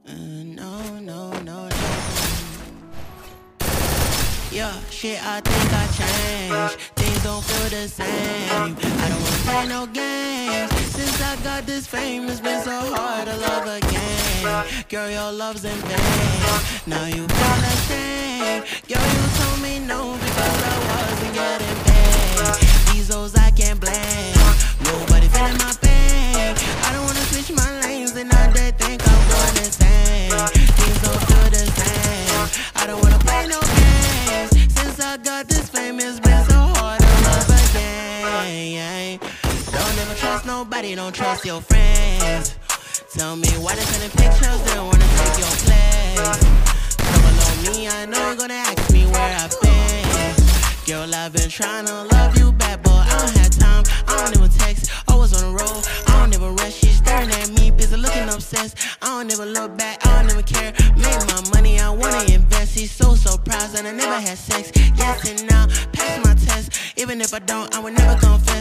No, no, no, no. Yeah, shit, I think I changed. Things don't feel the same. I don't wanna play no games. Since I got this fame, it's been so hard to love again. Girl, your love's in vain. Now you feel the shame. Girl, you told me no because I wasn't getting paid. These hoes I can't blame. Nobody feeling my pain. I don't wanna switch my lanes and now they think I'm going insane. Things don't feel the same. I don't wanna play no games. Since I got this fame, it's been so hard to love again. Don't ever trust nobody, don't trust your friends. Tell me why they sending pictures, they don't wanna take your place. Come along me, I know you're gonna ask me where I've been. Girl, I've been trying to love you back, but I don't have time. I don't even text, always on the road. I don't even rush, she's staring at me, busy looking obsessed. I don't even look back, I don't even care. Make my money, I wanna invest. She's so proud that I never had sex. Yes and now, pass my test. Even if I don't, I would never confess.